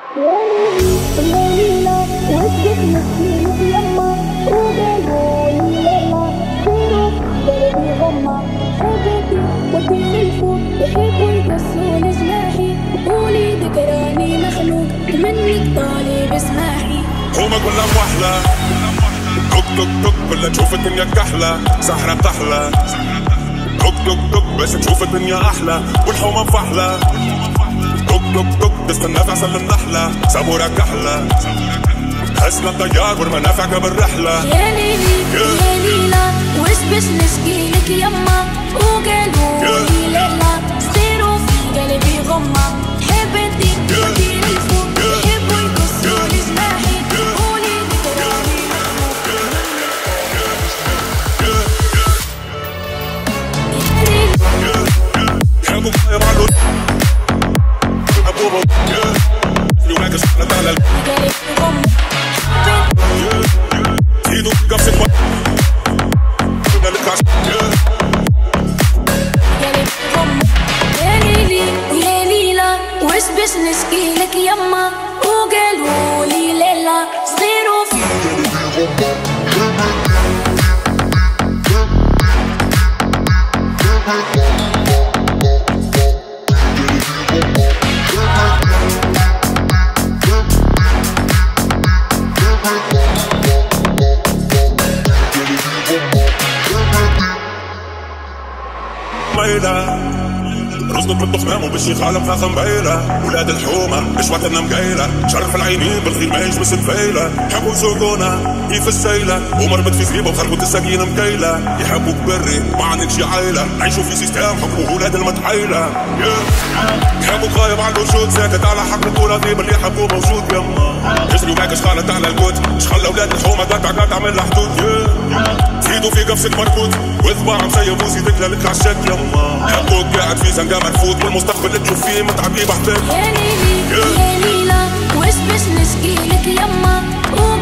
ليلى وسط مسكينك يما وقالوا لي ليلى خيرك قلبي غمة حبيبي وديني الفوق يحبوا يقصوا جناحي قولي ذكراني مخلوق منك طالب اسماحي هما كلها وحلة توك توك توك ولا تشوف الدنيا كحلة سحرة بتحلى توك توك توك بس تشوف الدنيا أحلى والحومة فحلة توك توك توك تستنى في عسل النحلة سابورة كحلة حسنا الطيار والمنافع قبل رحلة يا ليلي يا ليلى وش بش نشكيلك يما وقالوا لي ليلى صغيروا في قلبي غمة حبيتي وديني الفوق يحبوا يقصوا جناحي قولي ذكراني حبوا قايم على أبوبا يومك سحنة على قلبي غمة ايدو قفصة قلبي عش قلبي غمة يا ليلي ويا ليلى وش بش نشكيلك يما وقالوا لي ليلى صغيروا في ميلة رزقك بالضخمام وبالشيخ عالم فاخ مبيلة ولاد الحومة مش وقتنا مقيلة شرف العينين بالخير ما يجبس الفيلة يحبوا يسوقونا كيف السيلة ومربط في زريبة وخربط السكينة مكيلة يحبوك بري ما عندك شي عيلة عيشوا في سيستم حكموا ولاد المتحيلة يحبوك غايب على الوجود ساكت على حق الكورة ذيب اللي يحبوه موجود يما يجري وماك شخالة على الكوت شخال اولاد الحومة قطع تعمل لها حدود زيدوا في قفصك مربوط وذباع مسيب وزيدك لك عالشك يما حبوك قاعد في زنقة مرفوض والمستقبل تشوف فيه متعب بيه بحتاج يا ليلي يا ليلى وش بش نشكيلك يما